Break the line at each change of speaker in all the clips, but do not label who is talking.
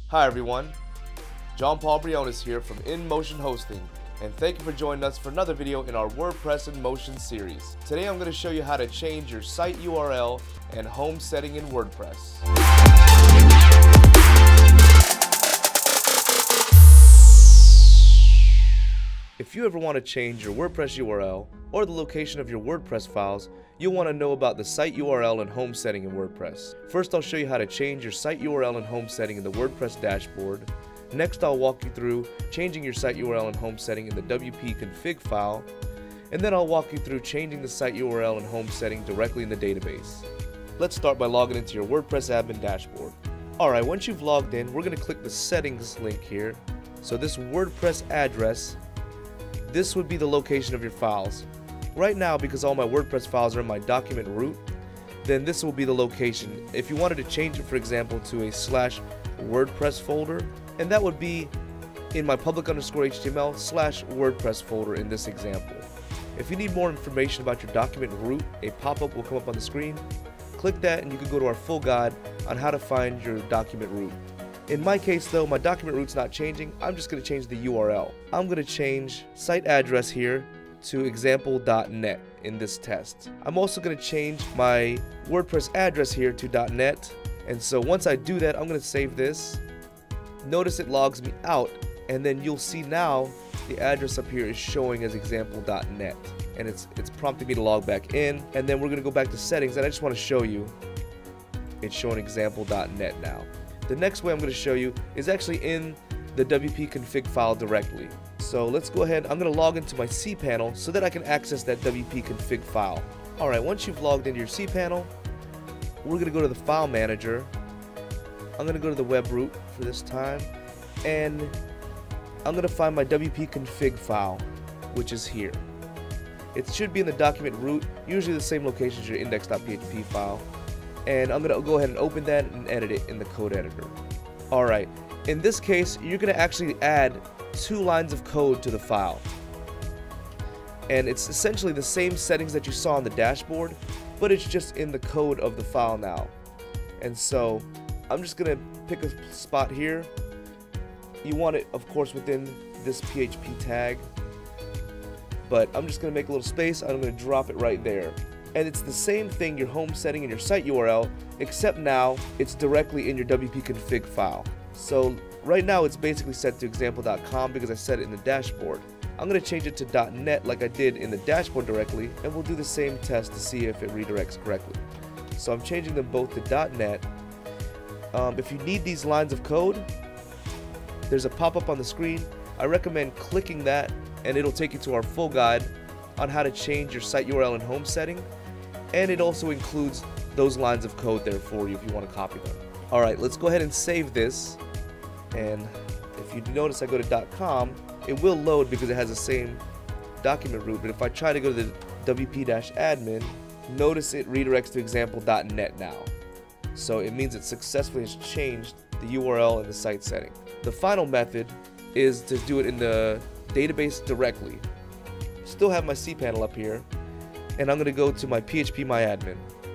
Hi everyone, John Paul Briones here from InMotion Hosting, and thank you for joining us for another video in our WordPress in Motion series. Today I'm going to show you how to change your site URL and home setting in WordPress. If you ever want to change your WordPress URL or the location of your WordPress files, you'll want to know about the site URL and home setting in WordPress. First, I'll show you how to change your site URL and home setting in the WordPress dashboard. Next, I'll walk you through changing your site URL and home setting in the wp-config file. And then I'll walk you through changing the site URL and home setting directly in the database. Let's start by logging into your WordPress admin dashboard. Alright, once you've logged in, we're going to click the settings link here. So this WordPress address, this would be the location of your files. Right now, because all my WordPress files are in my document root, then this will be the location. If you wanted to change it, for example, to a /WordPress folder, and that would be in my public_HTML/WordPress folder in this example. If you need more information about your document root, a pop-up will come up on the screen. Click that and you can go to our full guide on how to find your document root. In my case though, my document root's not changing. I'm just going to change the URL. I'm going to change site address here to example.net in this test. I'm also going to change my WordPress address here to .net, and so once I do that, I'm going to save this. Notice it logs me out, and then you'll see now the address up here is showing as example.net, and it's prompting me to log back in. And then we're going to go back to settings, and I just want to show you it's showing example.net now. The next way I'm going to show you is actually in the wp-config file directly. So let's go ahead, I'm going to log into my cPanel so that I can access that wp-config file. Alright, once you've logged into your cPanel, we're going to go to the file manager. I'm going to go to the web root for this time, and I'm going to find my wp-config file, which is here. It should be in the document root, usually the same location as your index.php file, and I'm going to go ahead and open that and edit it in the code editor. Alright, in this case, you're going to actually add 2 lines of code to the file, and it's essentially the same settings that you saw on the dashboard, but it's just in the code of the file now. And so I'm just gonna pick a spot here. You want it, of course, within this PHP tag, but I'm just gonna make a little space. I'm gonna drop it right there, and it's the same thing, your home setting and your site URL, except now it's directly in your wp-config file. So right now it's basically set to example.com because I set it in the dashboard. I'm going to change it to .net like I did in the dashboard directly, and we'll do the same test to see if it redirects correctly. So I'm changing them both to .net. If you need these lines of code, there's a pop-up on the screen. I recommend clicking that, and it'll take you to our full guide on how to change your site URL and home setting, and it also includes those lines of code there for you if you want to copy them. Alright, let's go ahead and save this. And if you notice I go to .com, it will load because it has the same document root, but if I try to go to the wp-admin, notice it redirects to example.net now. So it means it successfully has changed the URL and the site setting. The final method is to do it in the database directly. Still have my cPanel up here, and I'm going to go to my php-myadmin.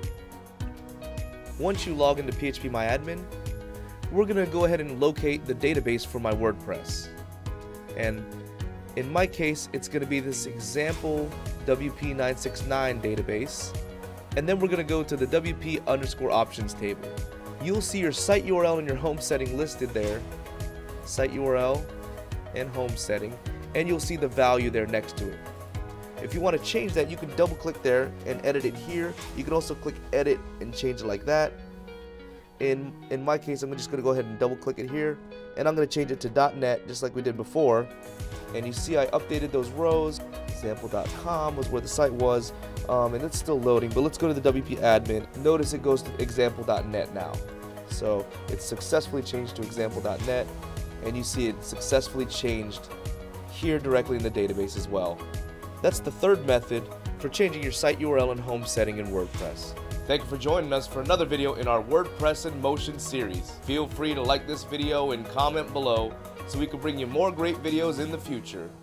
Once you log into php-myadmin, we're going to go ahead and locate the database for my WordPress. And in my case, it's going to be this example WP969 database. And then we're going to go to the WP_options table. You'll see your site URL and your home setting listed there. Site URL and home setting. And you'll see the value there next to it. If you want to change that, you can double click there and edit it here. You can also click edit and change it like that. In my case, I'm just going to go ahead and double click it here, and I'm going to change it to .net just like we did before. And you see I updated those rows. Example.com was where the site was, and it's still loading, but let's go to the wp-admin. Notice it goes to example.net now. So it's successfully changed to example.net, and you see it successfully changed here directly in the database as well. That's the third method for changing your site URL and home setting in WordPress. Thank you for joining us for another video in our WordPress in Motion series. Feel free to like this video and comment below so we can bring you more great videos in the future.